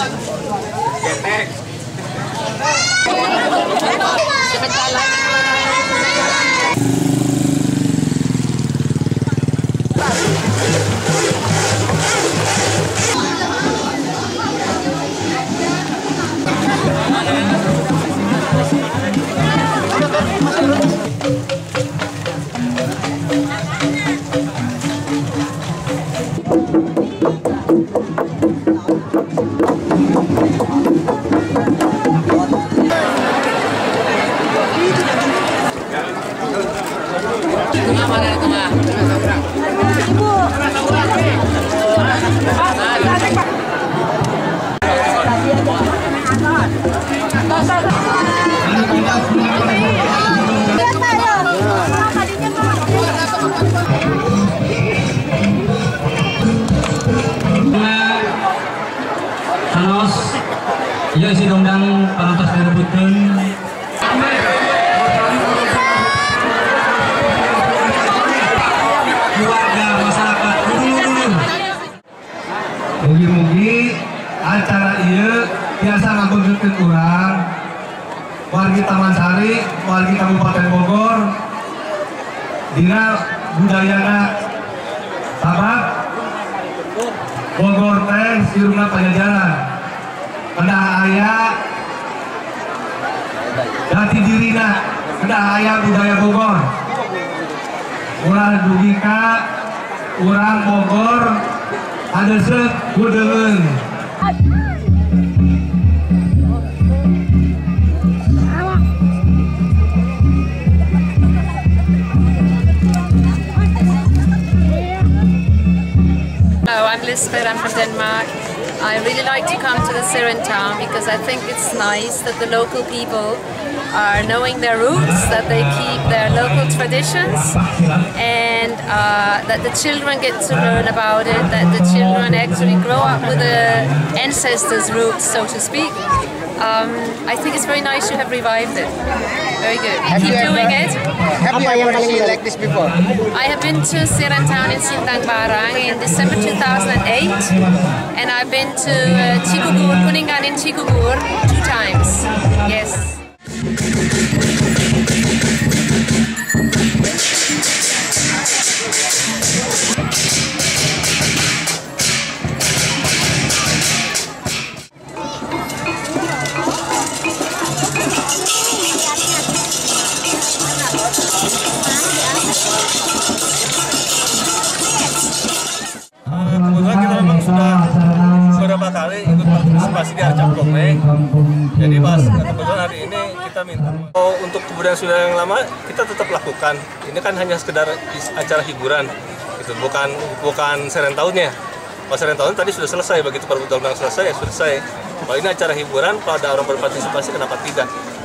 Terus, ya si dongdang parantos direbutkan. Keluarga masyarakat dulu. Mugi-mugi acara iya biasa ngabeungkeun urang wargi Taman Sari, wargi Kabupaten Bogor, dina budayana sabab Bogor teh siruna pajajaran. Kedah aya jati dirina, kedah aya budaya Bogor. Ulah dugi ka urang Bogor hadeuseuh kudeungeun. Hello, I'm Lisbeth, I'm from Denmark. I really like to come to the Siren town because I think it's nice that the local people are knowing their roots, that they keep their local traditions, and that the children get to learn about it, that the children actually grow up with the ancestors' roots, so to speak. I think it's very nice you have revived it. Very good. Keep doing it. Have you ever seen like this before? I have been to Siren town in Sintang Barang in December 2008, and I've been to Cikugur, Kuningan in Cikugur 2 times. Yes. Kebetulan kita memang sudah beberapa kali ikut partisipasi di Arcap Komeng. Jadi pas kebetulan hari ini kita minta untuk kebudayaan Sunda yang lama kita tetap lakukan. Ini kan hanya sekedar acara hiburan, gitu. Bukan Siren tahunnya. Kalau Siren tahun tadi sudah selesai, begitu perbuatan selesai ya selesai. Kalau ini acara hiburan, kalau ada orang berpartisipasi kenapa tidak?